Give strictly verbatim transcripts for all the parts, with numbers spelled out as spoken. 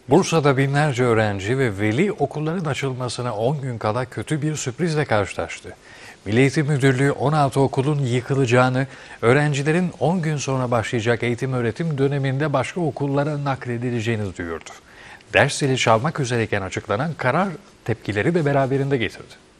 Bursa'da binlerce öğrenci ve veli okulların açılmasına on gün kala kötü bir sürprizle karşılaştı. Milli Eğitim Müdürlüğü on altı okulun yıkılacağını, öğrencilerin on gün sonra başlayacak eğitim öğretim döneminde başka okullara nakledileceğini duyurdu. Ders zili çalmak üzereyken açıklanan karar tepkileri de beraberinde getirdi.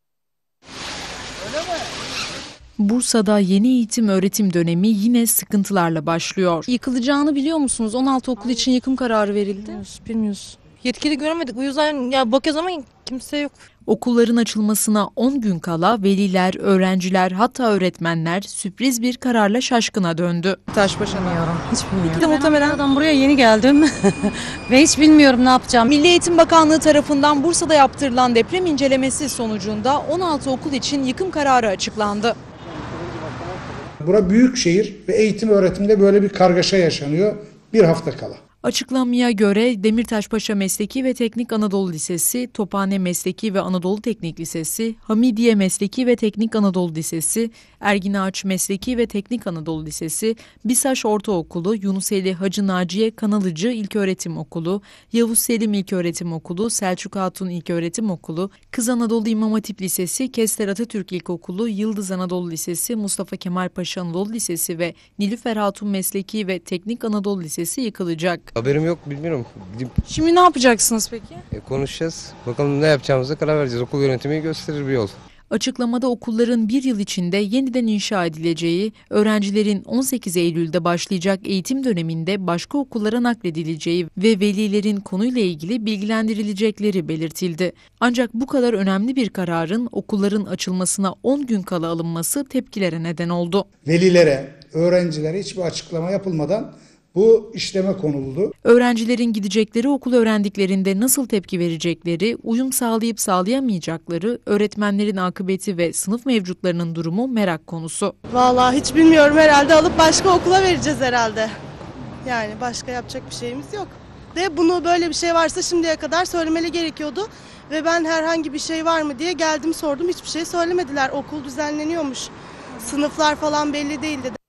Bursa'da yeni eğitim öğretim dönemi yine sıkıntılarla başlıyor. Yıkılacağını biliyor musunuz? on altı okul için yıkım kararı verildi. Bilmiyoruz, bilmiyoruz. Yetkili göremedik. O yüzden ya bakıyoruz ama kimse yok. Okulların açılmasına on gün kala veliler, öğrenciler hatta öğretmenler sürpriz bir kararla şaşkına döndü. Taşbaşı'na. Bilmiyorum, hiç bilmiyorum. De muhtemelen Ankara'dan buraya yeni geldim ve hiç bilmiyorum ne yapacağım. Milli Eğitim Bakanlığı tarafından Bursa'da yaptırılan deprem incelemesi sonucunda on altı okul için yıkım kararı açıklandı. Bura büyük şehir ve eğitim öğretimde böyle bir kargaşa yaşanıyor bir hafta kala. Açıklamaya göre Demirtaşpaşa Mesleki ve Teknik Anadolu Lisesi, Tophane Mesleki ve Anadolu Teknik Lisesi, Hamidiye Mesleki ve Teknik Anadolu Lisesi, Ergin Ağaç Mesleki ve Teknik Anadolu Lisesi, Bisaş Ortaokulu, Yunuseli Hacı Naciye Kanalıcı İlköğretim Okulu, Yavuz Selim İlköğretim Okulu, Selçuk Hatun İlköğretim Okulu, Kız Anadolu İmam Hatip Lisesi, Kester Atatürk İlkokulu, Yıldız Anadolu Lisesi, Mustafa Kemal Paşa Anadolu Lisesi ve Nilüfer Hatun Mesleki ve Teknik Anadolu Lisesi yıkılacak. Haberim yok, bilmiyorum. Gidip Şimdi ne yapacaksınız peki? e, konuşacağız. Bakalım ne yapacağımıza karar vereceğiz. Okul yönetimi gösterir bir yol. Açıklamada okulların bir yıl içinde yeniden inşa edileceği, öğrencilerin on sekiz Eylül'de başlayacak eğitim döneminde başka okullara nakledileceği ve velilerin konuyla ilgili bilgilendirilecekleri belirtildi. Ancak bu kadar önemli bir kararın okulların açılmasına on gün kala alınması tepkilere neden oldu. Velilere, öğrencilere hiçbir açıklama yapılmadan bu işleme konuldu. Öğrencilerin gidecekleri okul öğrendiklerinde nasıl tepki verecekleri, uyum sağlayıp sağlayamayacakları, öğretmenlerin akıbeti ve sınıf mevcutlarının durumu merak konusu. Vallahi hiç bilmiyorum, herhalde alıp başka okula vereceğiz herhalde. Yani başka yapacak bir şeyimiz yok. Ve bunu böyle bir şey varsa şimdiye kadar söylemeli gerekiyordu. Ve ben herhangi bir şey var mı diye geldim sordum, hiçbir şey söylemediler. Okul düzenleniyormuş, sınıflar falan belli değildi.